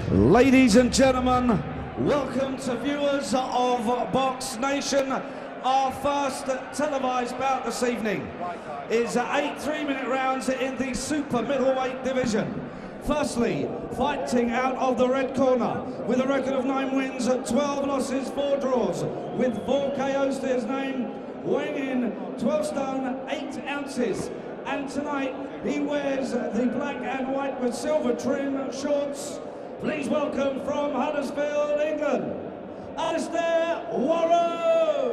Ladies and gentlemen, welcome to viewers of Box Nation. Our first televised bout this evening is 8 3-minute rounds in the super middleweight division. Firstly, fighting out of the red corner with a record of 9 wins, 12 losses, 4 draws, with 4 KOs to his name, weighing in 12 stone 8 ounces. And tonight he wears the black and white with silver trim shorts. Please welcome from Huddersfield, England, Alistair Warren.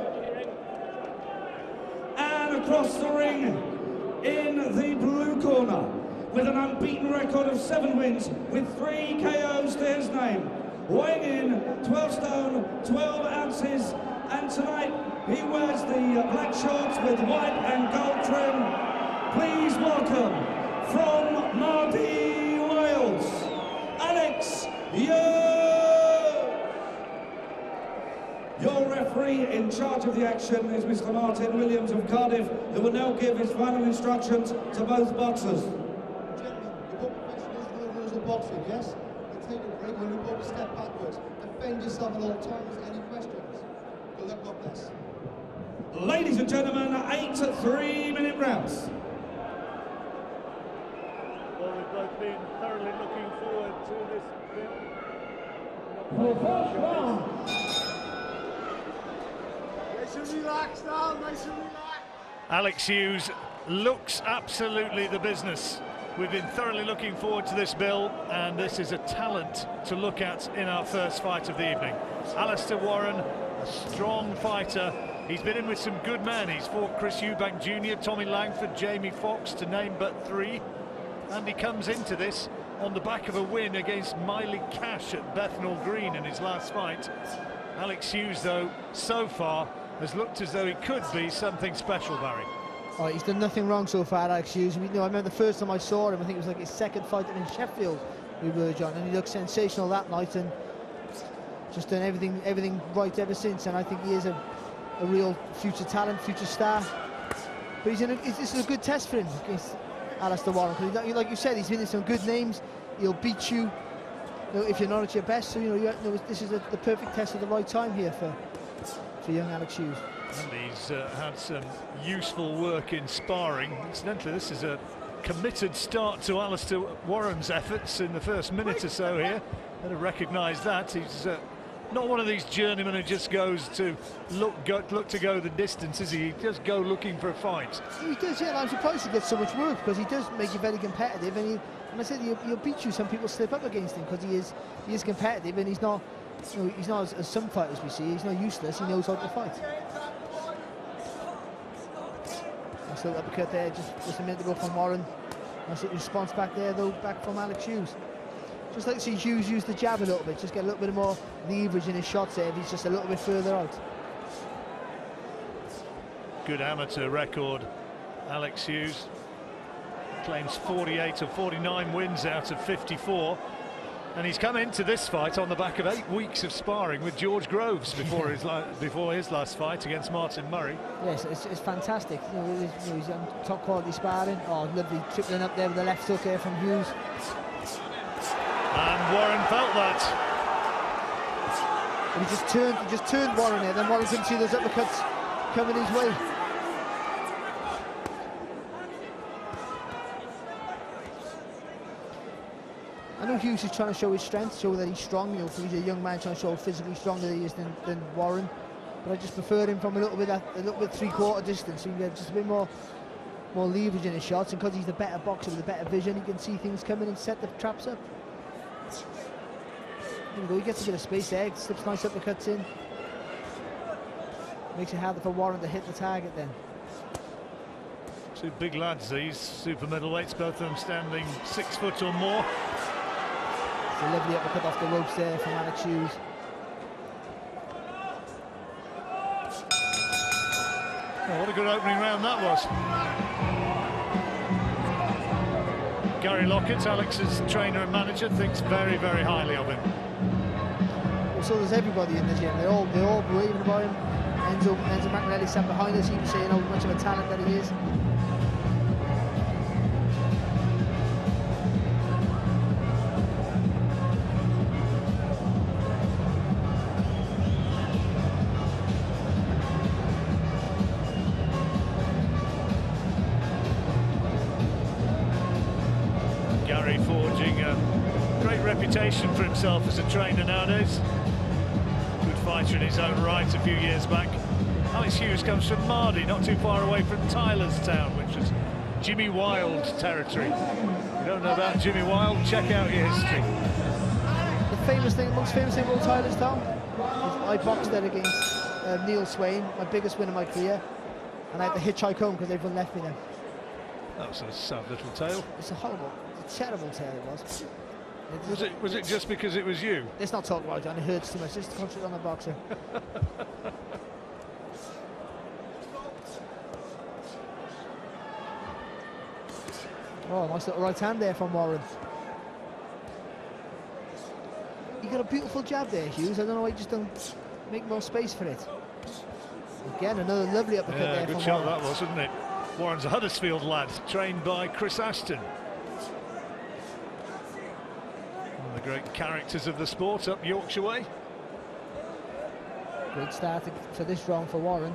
And across the ring in the blue corner with an unbeaten record of 7 wins with 3 KOs to his name, weighing in 12 stone 12 ounces. And tonight he wears the black shorts with white and gold trim. Please welcome from Mardy, Wales, Alex Hughes. Your referee in charge of the action is Mr. Martin Williams of Cardiff, who will now give his final instructions to both boxers. Gentlemen, you both professionals know the rules of boxing, yes? You take a break when you both step backwards. Defend yourself at all times. Any questions? Good luck, God bless. Ladies and gentlemen, 8 3-minute rounds. Well, we've both been thoroughly looking forward to this film. Nice and relaxed now, nice and relaxed. Alex Hughes looks absolutely the business. We've been thoroughly looking forward to this, Bill, and this is a talent to look at in our first fight of the evening. Alistair Warren, a strong fighter. He's been in with some good men. He's fought Chris Eubank Jr., Tommy Langford, Jamie Foxx, to name but 3. And he comes into this on the back of a win against Miley Cash at Bethnal Green in his last fight. Alex Hughes, though, so far has looked as though he could be something special, Barry. Oh, he's done nothing wrong so far, Alex Hughes. I remember the first time I saw him, I think it was like his second fight in Sheffield we were, John, and he looked sensational that night and just done everything right ever since. And I think he is a real future talent, future star. But this is a good test for him against Alistair Warren, because like you said, he's been in some good names. He'll beat you, if you're not at your best. So this is the perfect test at the right time here for young Alex Hughes. And he's had some useful work in sparring. Incidentally, this is a committed start to Alistair Warren's efforts in the first minute or so here. Better recognise that. He's not one of these journeymen who just goes to look to go the distance, is he? He does go looking for a fight. He does, yeah, and I'm surprised he gets so much work, because he does make you very competitive, and I said he'll beat you. Some people slip up against him because he is competitive, and he's not as some fighters we see. He's not useless. He knows how to fight. Nice little uppercut there just a minute ago from Warren. Nice little response back there though, back from Alex Hughes. Just like to see Hughes use the jab a little bit, just get a little bit more leverage in his shots there if he's just a little bit further out. Good amateur record, Alex Hughes. Claims 48 or 49 wins out of 54. And he's come into this fight on the back of 8 weeks of sparring with George Groves before his last fight against Martin Murray. Yes, it's fantastic. He's on top quality sparring. Oh, lovely tripling up there with the left hook there from Hughes. And Warren felt that. And he just turned Warren there. Then Warren couldn't see those uppercuts coming his way. I know Hughes is trying to show his strength, show that he's strong. He's a young man trying to show how physically stronger he is than Warren. But I just prefer him from a little bit 3/4 distance. So you can get just a bit more leverage in his shots, and because he's the better boxer with a better vision, he can see things coming and set the traps up. There we go, he gets a bit of space there, slips nice uppercuts in. Makes it harder for Warren to hit the target then. 2 big lads, these super middleweights, both of them standing 6 foot or more. It's a lovely uppercut off the ropes there from Alex Hughes. Oh, what a good opening round that was. Gary Lockett, Alex's trainer and manager, thinks very, very highly of him. Well, so does everybody in the gym. They're all raving about him. Enzo McNally sat behind us. He was saying how much of a talent that he is. reputation for himself as a trainer nowadays. Good fighter in his own right a few years back. Alex Hughes comes from Mardy, not too far away from Tylerstown, which was Jimmy Wild territory. If you don't know about Jimmy Wild, check out your history. The most famous thing about Tylerstown is I boxed there against Neil Swain, my biggest win of my career, and I had to hitchhike home because everyone left me there. That was a sad little tale. It's a horrible, it's a terrible tale it was. Was it just because it was you? Let's not talk about it, John. It hurts too much. Just concentrate on the boxer. Oh, nice little right hand there from Warren. You got a beautiful jab there, Hughes. I don't know why you just don't make more space for it. Again, another lovely uppercut there from good shot Warren. that was, wasn't it? Warren's a Huddersfield lad, trained by Chris Ashton. One of the great characters of the sport up Yorkshire way. Great start for this round for Warren.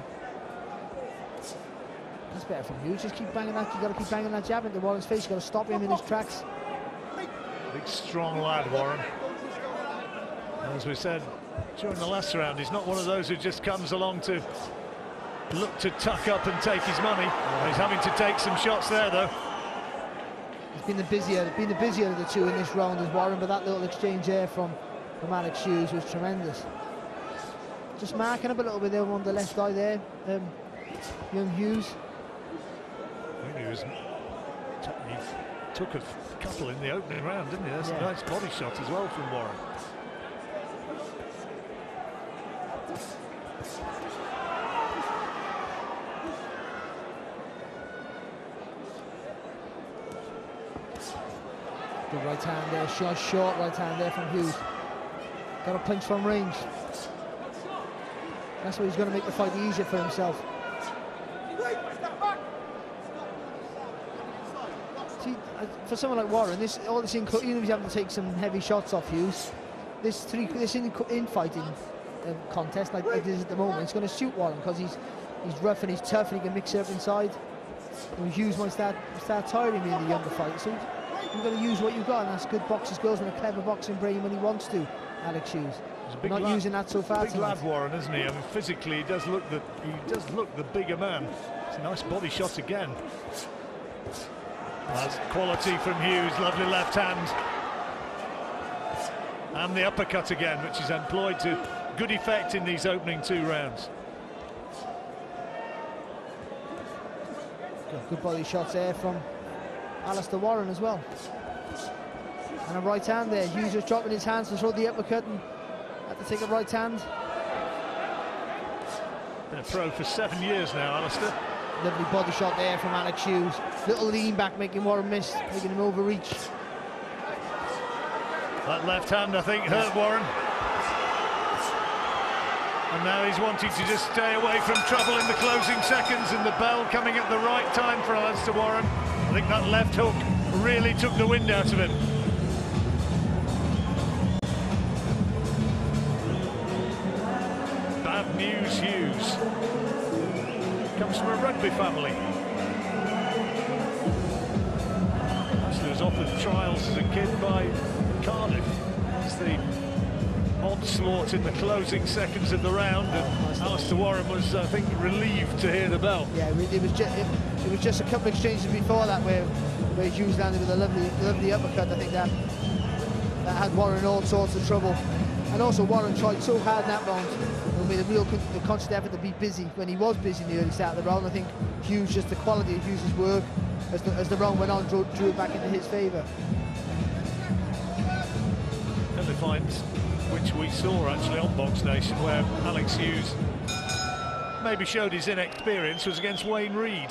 That's better from Hughes. Just keep banging that. You got to keep banging that jab into Warren's face. You got to stop him in his tracks. Big, strong lad, Warren. As we said during the last round, he's not one of those who just comes along to look to tuck up and take his money. He's having to take some shots there, though. He's been the busier of the two in this round as Warren, but that little exchange there from Alex Hughes was tremendous. Just marking up a little bit there on the left eye there, young Hughes. He took a couple in the opening round, didn't he? That's a nice body shot as well from Warren. Good right hand there, short right hand there from Hughes. Got a punch from range. That's why he's going to make the fight easier for himself. See, for someone like Warren, even if he's having to take some heavy shots off Hughes, this infighting contest like it is at the moment, it's going to suit Warren because he's rough and he's tough and he can mix it up inside. And Hughes might start tiring him in the younger fight, so you've got to use what you've got, and that's good boxing skills and a clever boxing brain when he wants to. Alex Hughes not using that so far. Big lad, Warren, isn't he? I mean, physically he does look the bigger man. It's a nice body shot again. That's quality from Hughes. Lovely left hand, and the uppercut again, which is employed to good effect in these opening two rounds. Good body shots there from Alistair Warren as well. And a right hand there. Hughes was dropping his hands to throw the uppercut and had to take a right hand. Been a pro for 7 years now, Alistair. Lovely body shot there from Alex Hughes. Little lean back, making Warren miss, making him overreach. That left hand, I think, hurt Warren. And now he's wanting to just stay away from trouble in the closing seconds, and the bell coming at the right time for Alistair Warren. I think that left hook really took the wind out of him. Bad news, Hughes. Comes from a rugby family. Actually was offered trials as a kid by Cardiff. It's the onslaught in the closing seconds of the round, and Alistair Warren was, I think, relieved to hear the bell. Yeah, it was just a couple of exchanges before that where Hughes landed with a lovely uppercut. I think that had Warren in all sorts of trouble. And also Warren tried so hard in that round, and made a real conscious effort to be busy when he was busy in the early start of the round. I think Hughes, just the quality of Hughes' work as the round went on, drew it back into his favour. And the fight, which we saw actually on Box Nation, where Alex Hughes maybe showed his inexperience, was against Wayne Reed.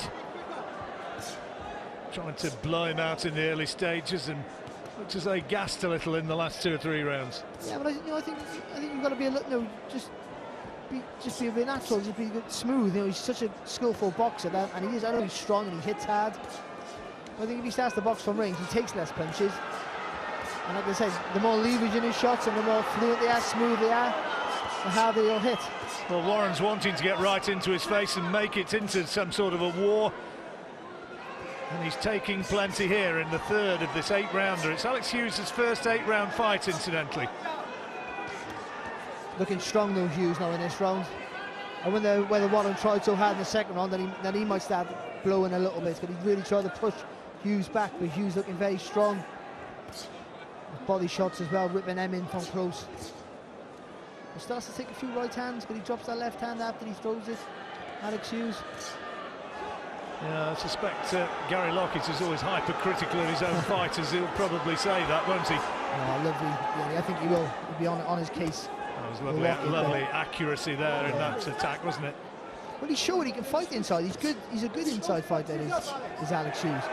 Trying to blow him out in the early stages, and looked as though he gassed a little in the last 2 or 3 rounds. Yeah, but I think you've got to be a little, just be a bit natural, just be smooth. He's such a skillful boxer, and he is. I know he's strong and he hits hard. I think if he starts to box from range, he takes less punches. And like I said, the more leverage in his shots and the more fluent they are, smooth they are, the harder he'll hit. Well, Warren's wanting to get right into his face and make it into some sort of a war. And he's taking plenty here in the third of this 8-rounder. It's Alex Hughes' first 8-round fight, incidentally. Looking strong though, Hughes, now in this round. I wonder whether Warren tried so hard in the second round that he might start blowing a little bit, but he really tried to push Hughes back, but Hughes looking very strong. Body shots as well, ripping them in from close. He starts to take a few right hands, but he drops that left hand after he throws it. Alex Hughes. Yeah, I suspect Gary Lockett is always hypercritical of his own fighters. He'll probably say that, won't he? Oh, lovely. Yeah, I think he will. He'll be on his case. That was lovely accuracy there in that attack, wasn't it? Well, he's showing he can fight inside. He's good. He's a good inside fighter, is Alex Hughes.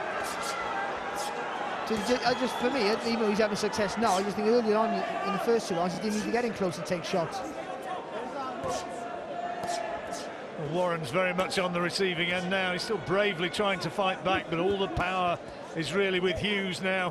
So for me, even though he's having success now, I just think earlier on in the first 2 rounds, he didn't need to get in close and take shots. Well, Warren's very much on the receiving end now. He's still bravely trying to fight back, but all the power is really with Hughes now.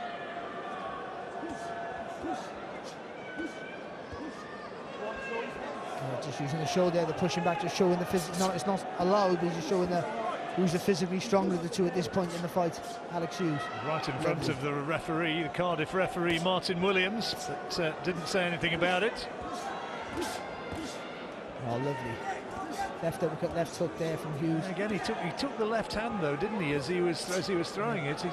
Just using the show there, the pushing back, just showing the physics. It's not allowed, but he's just showing who's the physically stronger of the two at this point in the fight. Alex Hughes. Right in front of the referee, the Cardiff referee, Martin Williams, but didn't say anything about it. Oh, lovely. Left uppercut, left hook there from Hughes. Again, he took the left hand though, didn't he, as he was throwing it.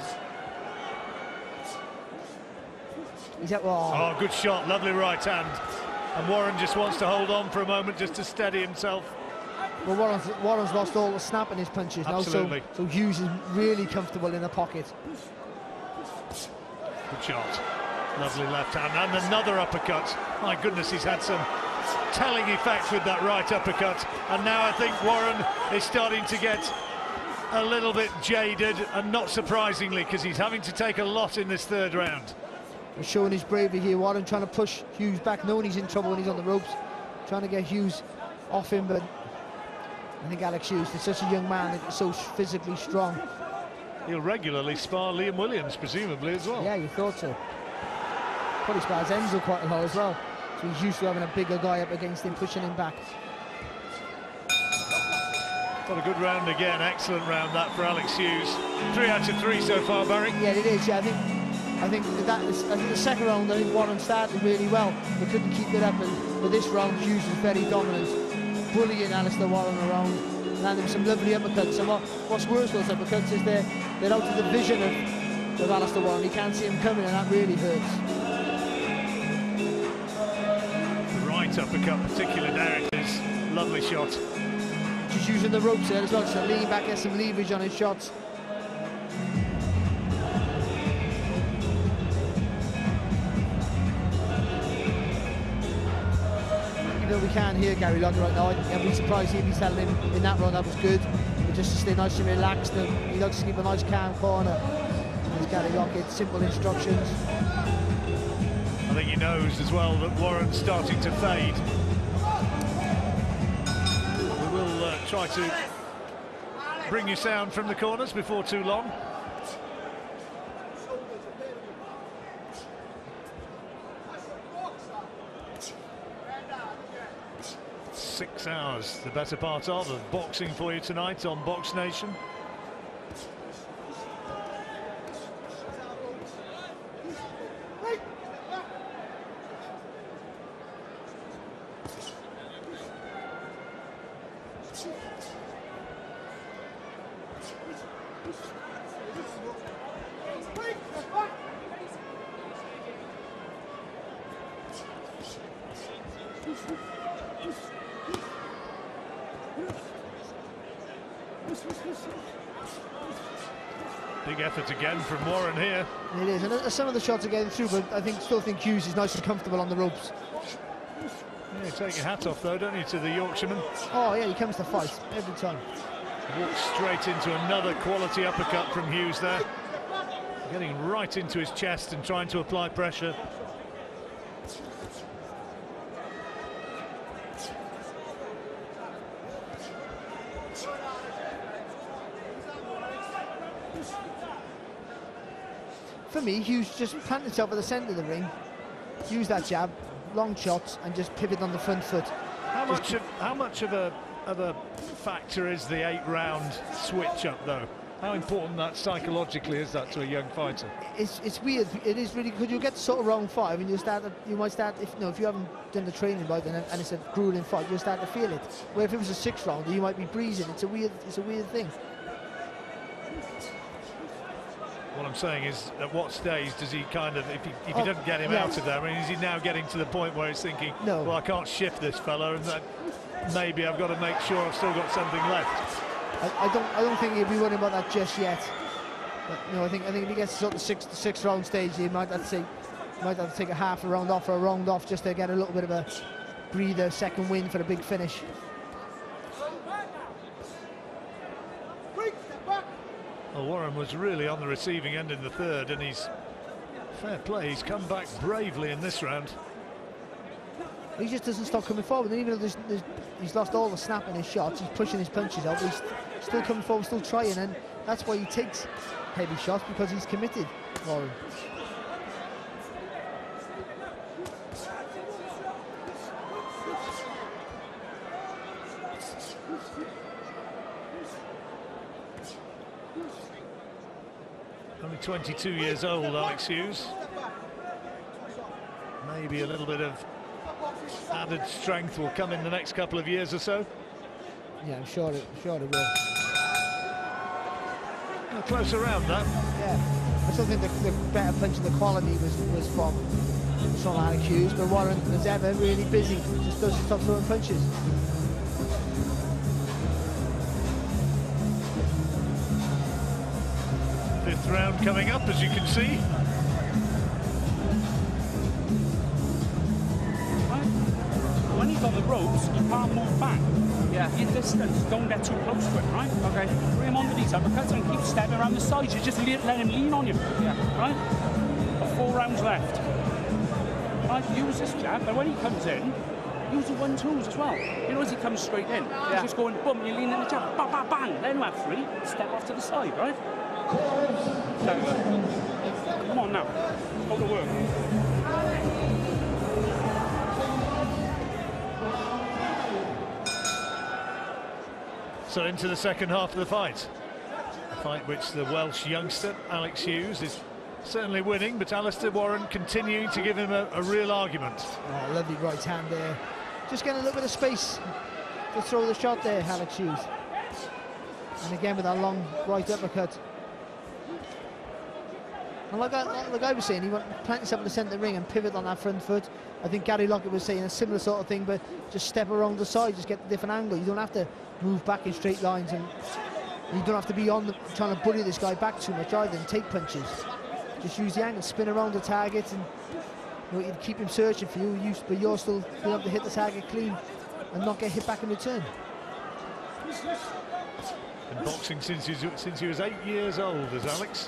Oh, good shot, lovely right hand. And Warren just wants to hold on for a moment just to steady himself. Well, Warren's lost all the snap in his punches now, so Hughes is really comfortable in the pocket. Good shot. Lovely left hand and another uppercut. My goodness, he's had some telling effect with that right uppercut. And now I think Warren is starting to get a little bit jaded, and not surprisingly, because he's having to take a lot in this third round. He's showing his bravery here, Warren trying to push Hughes back, knowing he's in trouble when he's on the ropes, trying to get Hughes off him, but I think Alex Hughes is such a young man, so physically strong. He'll regularly spar Liam Williams, presumably, as well. Yeah, you thought so. Probably spars Enzo quite a lot as well, so he's used to having a bigger guy up against him, pushing him back. Got a good round again, excellent round that for Alex Hughes. 3 out of 3 so far, Barry. Yeah, it is, yeah, I think the second round, I think Warren started really well, but couldn't keep it up, and with this round Hughes was very dominant, bullying Alistair Warren around, landing some lovely uppercuts. And what's worse, those uppercuts, is they're out of the vision of Alistair Warren. He can't see him coming, and that really hurts. The right uppercut particularly there it is, lovely shot. Just using the ropes there as well, so leaning back, get some leverage on his shots. We can't hear Gary Lockett right now. I'd be surprised if he's telling him in that run that was good, but just to stay nice and relaxed, and he likes to keep a nice calm corner. There's Gary Lockett, simple instructions. I think he knows as well that Warren's starting to fade. We will try to bring you sound from the corners before too long. 6 hours, the better part of boxing for you tonight on Box Nation. Big effort again from Warren here. It is, and some of the shots are getting through, but I still think Hughes is nice and comfortable on the ropes. Yeah, you take your hat off though, don't you, to the Yorkshireman? Oh yeah, he comes to fight every time. Walks straight into another quality uppercut from Hughes there. Getting right into his chest and trying to apply pressure. For me, Hughes just planted himself at the centre of the ring, used that jab, long shots, and just pivot on the front foot. How much of a factor is the 8-round switch up though? How important that psychologically is that to a young fighter? It's weird. It is really, because you get to sort of round 5 and you might start, if you haven't done the training right and it's a grueling fight, you'll start to feel it. Where if it was a 6th rounder, you might be breezing. It's a weird thing. What I'm saying is, at what stage does he kind of, if he doesn't get him out of there, I mean, is he now getting to the point where he's thinking, no, well, I can't shift this fella, and that maybe I've got to make sure I've still got something left? I don't think he'll be worrying about that just yet. But, I think if he gets to sort of the sixth round stage, he might have to take a half a round off or a round off just to get a little bit of a breather, second win for a big finish. Well, Warren was really on the receiving end in the 3rd, and he's fair play. He's come back bravely in this round. He just doesn't stop coming forward, and even though he's lost all the snap in his shots, he's pushing his punches out, he's still coming forward, still trying, and that's why he takes heavy shots, because he's committed, Warren. Only 22 years old, Alex Hughes. Maybe a little bit of added strength will come in the next couple of years or so. Yeah, I'm sure it will. Close around that. Yeah, I still think the better punch and the quality was from Alex Hughes, but Warren, as ever, really busy. Just doesn't stop throwing punches. Fifth round coming up, as you can see. When he's on the ropes, you can't move back. Yeah. In distance, don't get too close to him, right? Okay. Bring him onto these uppercuts and keep stepping around the sides. You just let him lean on you. Yeah. Right? Got 4 rounds left. Right, use this jab, but when he comes in, use the 1-2s as well. You know, as he comes straight in, he's just going, boom, you lean in the jab, bang, bang, bang. Let him have 3, step off to the side, right? Come on now. Go to work. So into the second half of the fight. A fight which the Welsh youngster, Alex Hughes, is certainly winning, but Alistair Warren continuing to give him a real argument. Oh, lovely right hand there. Just getting a little bit of space to throw the shot there, Alex Hughes. And again with that long right uppercut. And like I was saying, he went plant himself in the centre of the ring and pivot on that front foot. I think Gary Lockett was saying a similar sort of thing, but just step around the side, just get a different angle. You don't have to move back in straight lines, and you don't have to be trying to bully this guy back too much either and take punches. Just use the angle, spin around the target, and you keep him searching for you, but you're still being able to hit the target clean and not get hit back in return. In boxing since he was 8 years old, as Alex.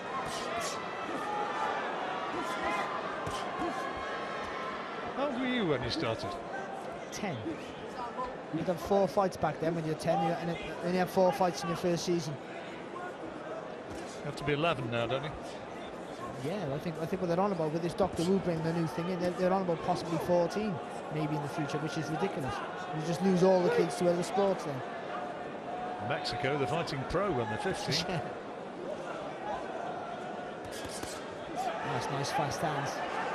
How old were you when you started? 10. You'd have 4 fights back then when you're 10, and you have 4 fights in your first season. You have to be 11 now, don't you? Yeah, I think what they're on about with this Dr. Wu bringing the new thing in, they're on about possibly 14 maybe in the future, which is ridiculous. You just lose all the kids to other sports then. Mexico, the fighting pro on the 15. Yeah. Nice fast hands.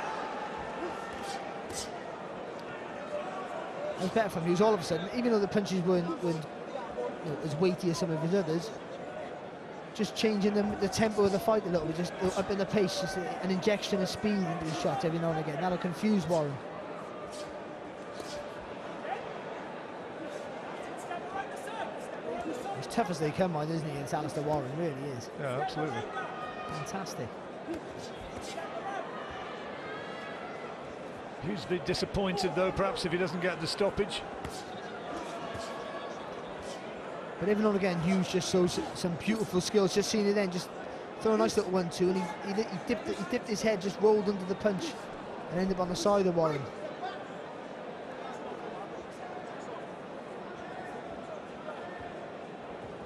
It was better from Hughes all of a sudden, even though the punches weren't as weighty as some of his others. Just changing the tempo of the fight a little bit, just up in the pace, just an injection of speed into his shots every now and again. That'll confuse Warren. As tough as they come on, isn't he? It's Alistair Warren, really is. Yeah, absolutely. Fantastic. Hughes a bit disappointed though, perhaps, if he doesn't get the stoppage. But every now and again, Hughes just shows some beautiful skills. Just seeing it then, just throw a nice little 1-2, and he dipped his head, just rolled under the punch, and ended up on the side of Warren.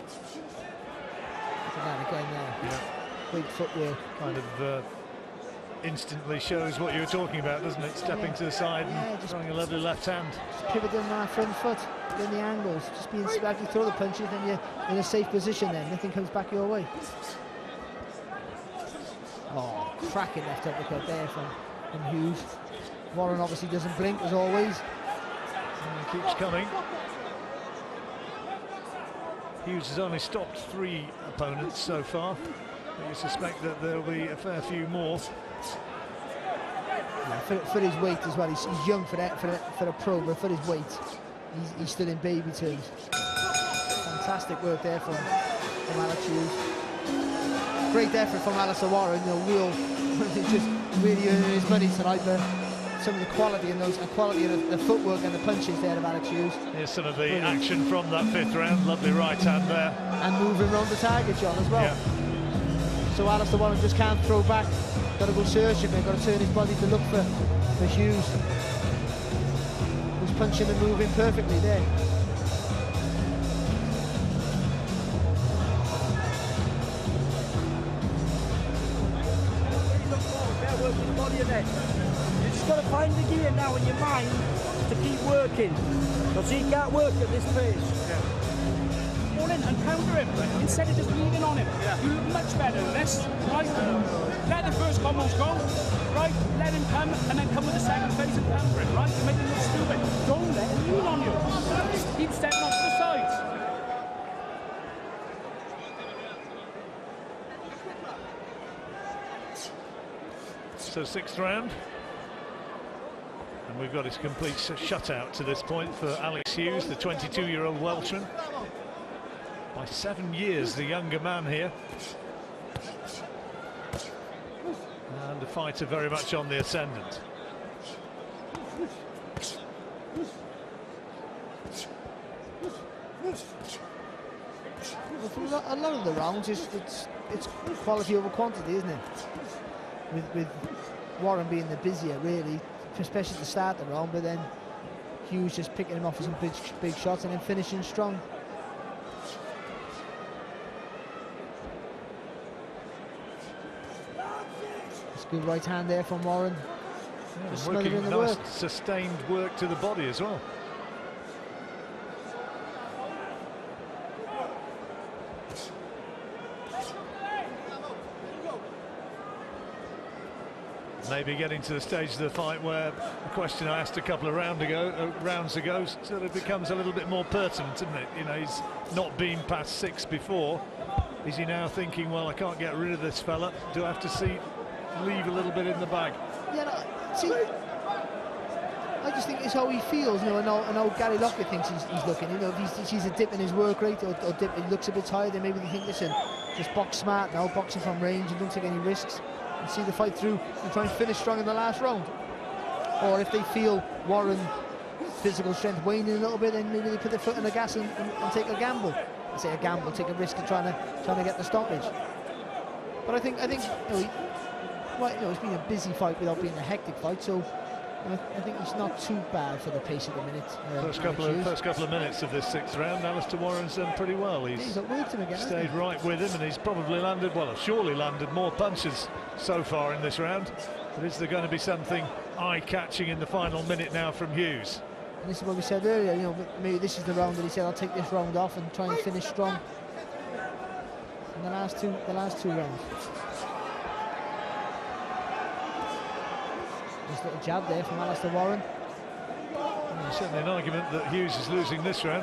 Look at that again there. Yeah. Great footwork. Kind of instantly shows what you were talking about, doesn't it? Stepping to the side and just throwing a lovely left hand. Just pivoting on that front foot, getting the angles, just being after you throw the punches, then you're in a safe position. Then nothing comes back your way. Oh, cracking left uppercut there from Hughes. Warren obviously doesn't blink as always. And he keeps coming. Hughes has only stopped 3 opponents so far, but you suspect that there'll be a fair few more. Yeah, for his weight as well, he's young for a pro, but for his weight, he's still in baby terms. Fantastic work there from Alex Hughes. Great effort from Alistair Warren. You know, just really earning his money tonight, but some of the quality and the footwork and the punches there of Alex Hughes. Here's some of the action from that 5th round. Lovely right hand there. And moving around the target, John, as well. Yeah. So Alistair Warren just can't throw back. Got to go searching, got to turn his body to look for Hughes, who's punching and moving perfectly there. You just got to find the gear now in your mind to keep working, because he can't work at this pace. Yeah. Fall in and counter him instead of just leaning on him. Yeah. You look much better than this, right? Let the first combos go, right? Let him come and then come with the second phase and counter him, right? You make him look stupid. Don't let him lean on you. Just keep stepping off to the sides. So 6th round, and we've got his complete shutout to this point for Alex Hughes, the 22-year-old Welshman. By 7 years, the younger man here. And the fighter very much on the ascendant. Well, a lot of the rounds, it's quality over quantity, isn't it? With Warren being the busier, really, especially to start the round, but then Hughes just picking him off with some big shots and then finishing strong. It's good right hand there from Warren. Yeah, just working in the nice, work. sustained work to the body as well. Maybe getting to the stage of the fight where the question I asked a couple of rounds ago sort of becomes a little bit more pertinent, isn't it? You know, he's not been past 6 before. Is he now thinking, well, I can't get rid of this fella? Do I have to leave a little bit in the bag? Yeah, no, see, I just think it's how he feels, you know, and how Gary Lockett thinks he's looking. You know, if he sees a dip in his work rate or dip, he looks a bit tired, then maybe they think, listen, just box smart now, boxing from range and don't take any risks. And see the fight through and try and finish strong in the last round. Or if they feel Warren's physical strength waning a little bit, then maybe they put their foot on the gas and take a gamble. I say a gamble, take a risk of trying to get the stoppage. But I think you know, it's been a busy fight without being a hectic fight, so I think it's not too bad for the pace at the minute. First couple of minutes of this 6th round, Alistair Warren's done pretty well. He's stayed right with him, and he's probably landed, well, surely landed more punches so far in this round. But is there going to be something eye-catching in the final minute now from Hughes? And this is what we said earlier, you know, maybe this is the round that he said, I'll take this round off and try and finish strong in the last two rounds. Nice little jab there from Alistair Warren. There's certainly an argument that Hughes is losing this round.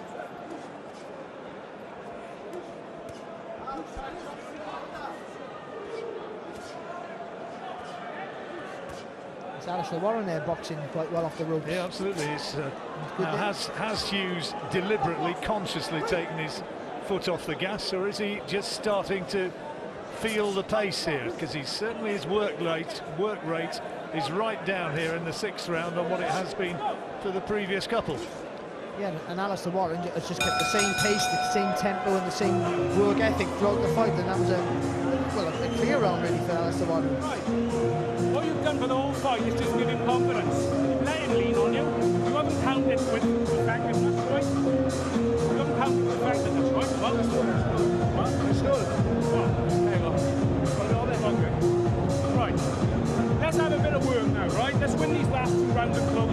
It's Alistair Warren there boxing quite well off the ropes. Yeah, absolutely. Now, has Hughes deliberately, consciously taken his foot off the gas, or is he just starting to feel the pace here? Because his work rate is right down here in the 6th round on what it has been for the previous couple. Yeah, and Alistair Warren has just kept the same pace, the same tempo and the same work ethic throughout the fight, and that was a clear round really for Alistair Warren. What you've done for the whole fight is just give him confidence. Let him lean on you. You haven't counted with effectiveness, right? You haven't counted with effectiveness, right? Well, it's good. Well, it's good. Well, there you go. Got it all there, okay. Right.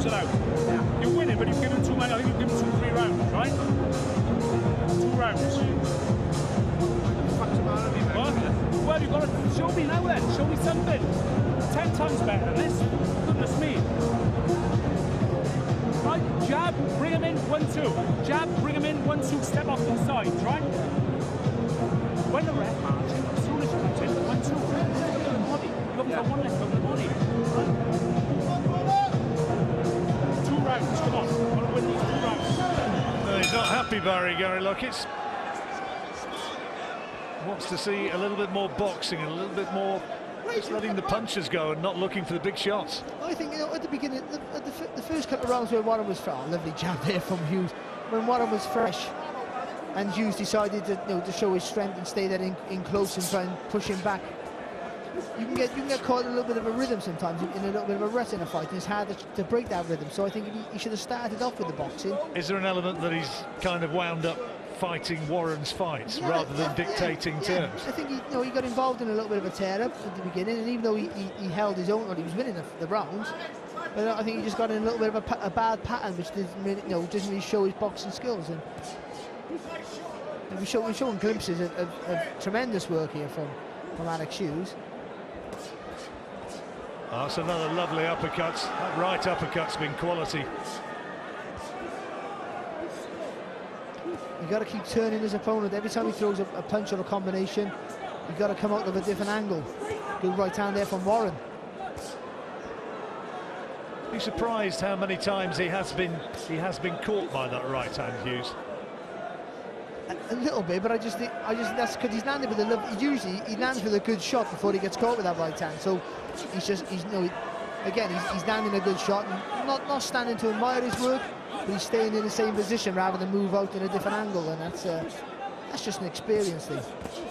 it out. Yeah. You're winning, but you've given too many. I think you've given 2-3 rounds, right? 2 rounds. What? Well, you've got to show me now then. Show me something. 10 times better than this. Goodness me. Right, jab, bring him in, 1-2. Jab, bring him in, 1-2, step off to the sides, right? When the ref marks, as soon as you come in, 1-2, the body. You're looking for one left over the body. Right? 2 rounds, come on. You've got to win these 2 rounds. No, he's not happy, Barry, Gary Lockett. Wants to see a little bit more boxing and a little bit more just letting the punches go and not looking for the big shots. I think, you know, at the beginning, the first couple of rounds where Warren was fresh, lovely jab there from Hughes. When Warren was fresh and Hughes decided to, you know, to show his strength and stay there in close and try and push him back, you can get caught in a little bit of a rhythm sometimes, in a little bit of a rut in a fight, and it's hard to break that rhythm. So I think he should have started off with the boxing. Is there an element that he's kind of wound up fighting Warren's fights rather than dictating terms? I think he got involved in a little bit of a tear-up at the beginning, and even though he held his own, well, he was winning the rounds, but I think he just got in a little bit of a bad pattern, which doesn't really show his boxing skills. And we're showing glimpses of tremendous work here from Alex Hughes. Oh, that's another lovely uppercut. That right uppercut's been quality. You've got to keep turning his opponent. Every time he throws a punch or a combination, you've got to come out of a different angle. Good right hand there from Warren. Be surprised how many times he has been caught by that right hand, Hughes. A little bit, but I just think that's because he's landed with a love. Usually he lands with a good shot before he gets caught with that right hand. So he's landing a good shot and not standing to admire his work, but he's staying in the same position rather than move out in a different angle, and that's just an experience thing.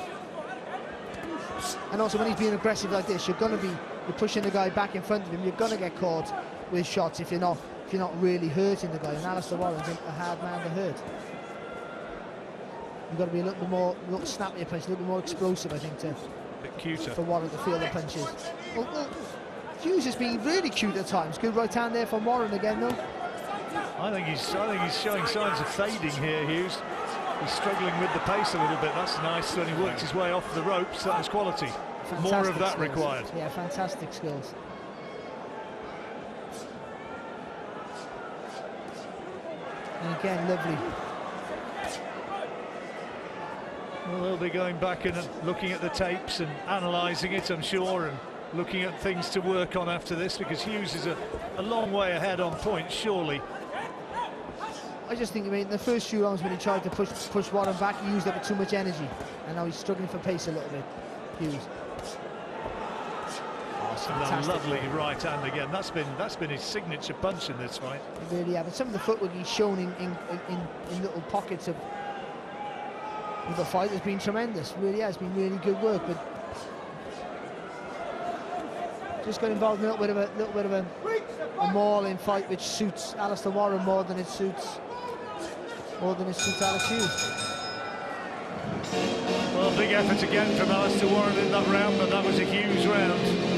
And also when he's being aggressive like this, you're pushing the guy back in front of him. You're going to get caught with shots if you're not really hurting the guy. And Alistair Warren's a hard man to hurt. You've got to be a little snappier punch, a little bit more explosive, I think, for Warren to feel the punches. Well, Hughes has been really cute at times. Good right hand there from Warren again, though. I think he's showing signs of fading here, Hughes. He's struggling with the pace a little bit. That's nice. When he worked his way off the ropes, that was quality. Fantastic More of that skills. required. Yeah, fantastic skills. And again, lovely. Well, they'll be going back and looking at the tapes and analysing it, I'm sure, and looking at things to work on after this, because Hughes is a long way ahead on points, surely. I just think, the first few rounds when he tried to push Warren back, he used up too much energy, and now he's struggling for pace a little bit, Hughes. And a lovely right hand again. That's been his signature punch in this fight. It really have. And some of the footwork he's shown in little pockets of the fight has been tremendous. Really has been really good work, but just got involved in a little bit of a mauling fight, which suits Alistair Warren more than it suits Alex Hughes. Well, big effort again from Alistair Warren in that round, but that was a Hughes round.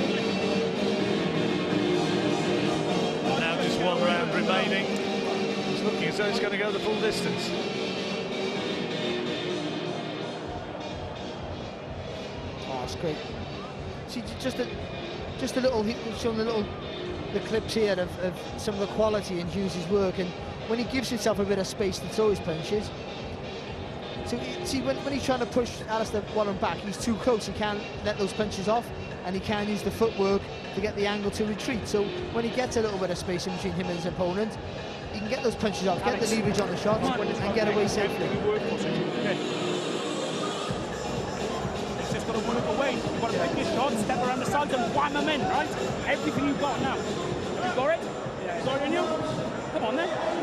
Now just one round remaining. It's looking as though it's going to go the full distance. Oh, it's great. See, just a little, showing the clips here of some of the quality in Hughes' work, and when he gives himself a bit of space to throw his punches. So see, when he's trying to push Alistair Warren back, he's too close. He can't let those punches off, and he can't use the footwork to get the angle to retreat. So when he gets a little bit of space in between him and his opponent, he can get those punches off, get the leverage on the shots, and get away safely. It's just got to work away. You've got to pick your shot, step around the sides and wham them in, right? Everything you've got now. Have you got it? Yeah. You got it in you? Come on then.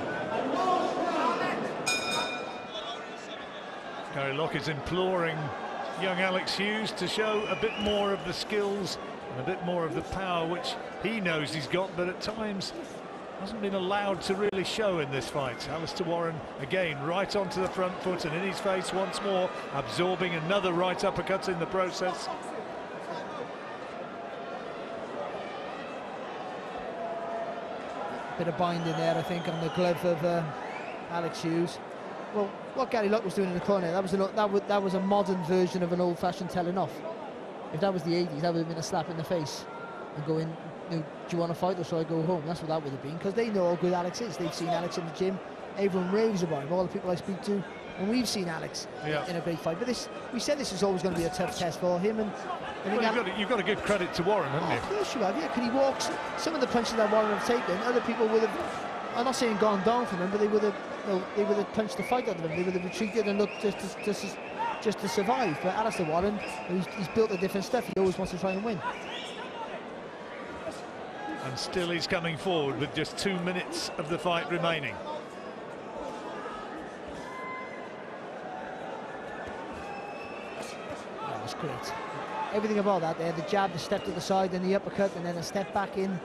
Gary Lockett imploring young Alex Hughes to show a bit more of the skills and a bit more of the power which he knows he's got, but at times hasn't been allowed to really show in this fight. Alistair Warren again right onto the front foot and in his face once more, absorbing another right uppercut in the process. Bit of binding there, I think, on the glove of Alex Hughes. Well, what Gary Luck was doing in the corner, that was a modern version of an old-fashioned telling off. If that was the 80s, that would have been a slap in the face and going, do you want to fight or shall I go home? That's what that would have been, because they know how good Alex is. They've seen Alex in the gym. Everyone raves about him, all the people I speak to, and we've seen Alex in a great fight. But we said this is always going to be a tough test for him. And you've got to give credit to Warren, haven't you? Of course you have, yeah. Because he walks, some of the punches that Warren have taken, other people would have, I'm not saying gone down from him, but they would have punched the fight out of him. They would have retreated and looked just to survive. But Alistair Warren, he's built a different stuff. He always wants to try and win. And still he's coming forward with just 2 minutes of the fight remaining. That was great. Everything about that there, the jab, the step to the side, and the uppercut, and then a step back in.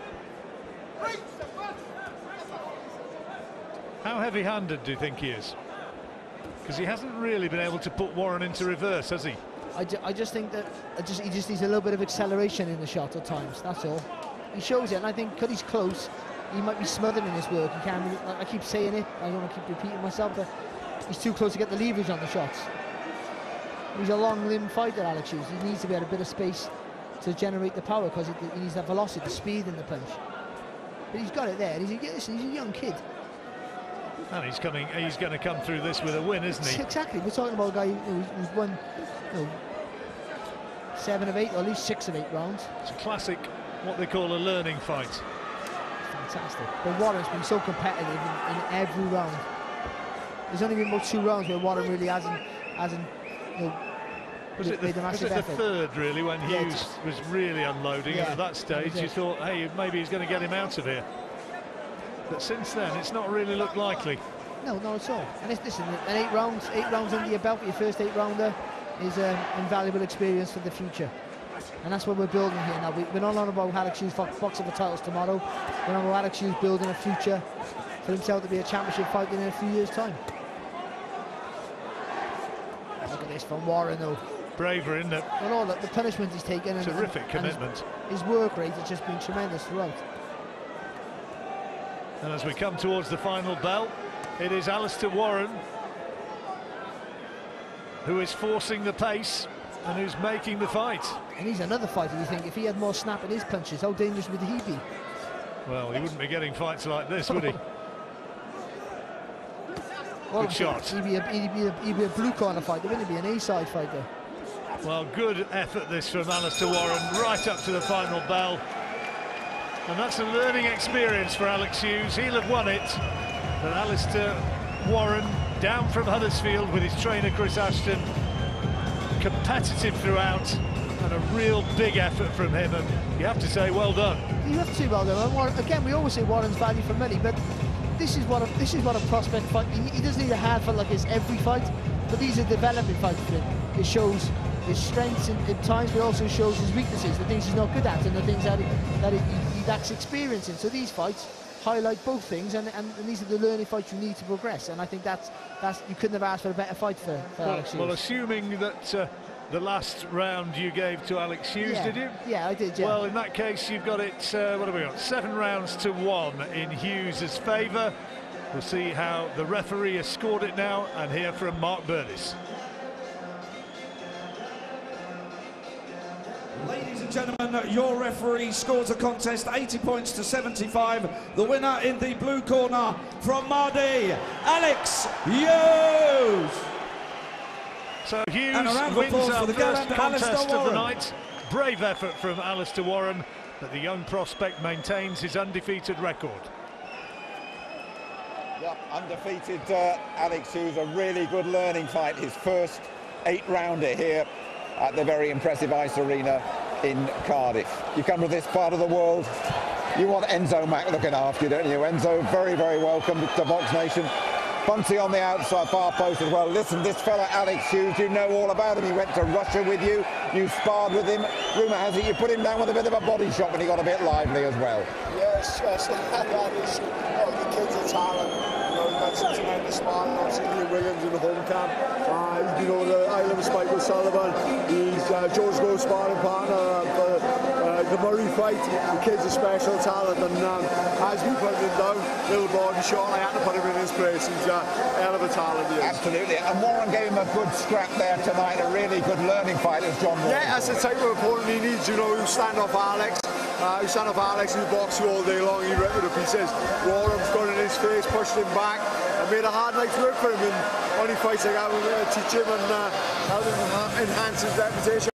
How heavy-handed do you think he is? Because he hasn't really been able to put Warren into reverse, has he? I just think that he just needs a little bit of acceleration in the shot at times, that's all. He shows it, and I think because he's close, he might be smothered in his work. He can't really, I keep saying it, I don't want to keep repeating myself, but he's too close to get the leverage on the shots. He's a long-limbed fighter, Alex Hughes. He needs to be at a bit of space to generate the power, because he needs that velocity, the speed in the punch. But he's got it there. He's a young kid. And he's going to come through this with a win, isn't he? Exactly. We're talking about a guy who's won 7 of 8, or at least 6 of 8 rounds. It's a classic, what they call a learning fight. Fantastic. But Warren's been so competitive in every round. There's only been about 2 rounds where Warren really hasn't made a massive effort. The third, really, when Hughes was really unloading, and at that stage you thought, hey, maybe he's going to get him out of here. But since then, it's not really looked likely. No, not at all. And listen, and 8 rounds under your belt, your first 8-rounder, is an invaluable experience for the future. And that's what we're building here now. We're not on about Alex Hughes boxing for titles tomorrow. We're on about Alex Hughes building a future for himself to be a championship fighter in a few years' time. Look at this from Warren, though. Braver, isn't it? Well, look, the punishment he's taken. Terrific commitment. His work rate has just been tremendous throughout. And as we come towards the final bell, it is Alistair Warren who is forcing the pace and who's making the fight. And he's another fighter, you think, if he had more snap in his punches, how dangerous would he be? Well, he wouldn't be getting fights like this, would he? Good shot. He'd be a blue corner fighter, wouldn't he? Be an A-side fighter. Well, good effort this from Alistair Warren, right up to the final bell. And that's a learning experience for Alex Hughes. He'll have won it. But Alistair Warren, down from Huddersfield with his trainer Chris Ashton, competitive throughout, and a real big effort from him. And you have to say, well done. You have to say well done. Warren, again, we always say Warren's value for money, but this is what a prospect fight. He doesn't need a hard fight like this every fight, but these are developing fights for him. It shows his strengths in times, but also shows his weaknesses, the things he's not good at, and the things that he lacks experience in. So these fights highlight both things, and these are the learning fights you need to progress. And I think that's you couldn't have asked for a better fight for Alex Hughes. Well, assuming that the last round you gave to Alex Hughes, did you? Yeah, I did. Yeah. Well, in that case, you've got it. What have we got? 7 rounds to 1 in Hughes' favour. We'll see how the referee has scored it now, and hear from Mark Burdis. Ladies and gentlemen, your referee scores the contest 80 points to 75. The winner in the blue corner from Mardi, Alex Hughes. So Hughes wins our first contest of the night. Brave effort from Alistair Warren, but the young prospect maintains his undefeated record. Yeah, undefeated Alex Hughes, a really good learning fight. His first 8-rounder here at the very impressive Ice Arena in Cardiff. You come to this part of the world, you want Enzo Mack looking after you, don't you? Enzo, very, very welcome to Box Nation. Bunty on the outside, far post as well. Listen, this fella Alex Hughes, you know all about him. He went to Russia with you, you sparred with him. Rumour has it you put him down with a bit of a body shot when he got a bit lively as well. Yes, the kid's a talent. He's had some tremendous sparring, obviously Lee Williams in the home camp. You know, the Island of Spike with Sullivan. He's Joe's gold sparring partner for the Murray fight, the kid's a special talent, and as we put him down, little body short, I had to put him in his place. He's a hell of a talent, he is. Absolutely, and Warren gave him a good scrap there tonight, a really good learning fight as John Warren. Yeah, that's the type of opponent he needs, you know, who stand off Alex. Who stand off Alex, who box you all day long, he ripped it to pieces. Warren's got in his face, pushed him back, and made a hard night's work for him. And only fights like that will teach him and help him enhance his reputation.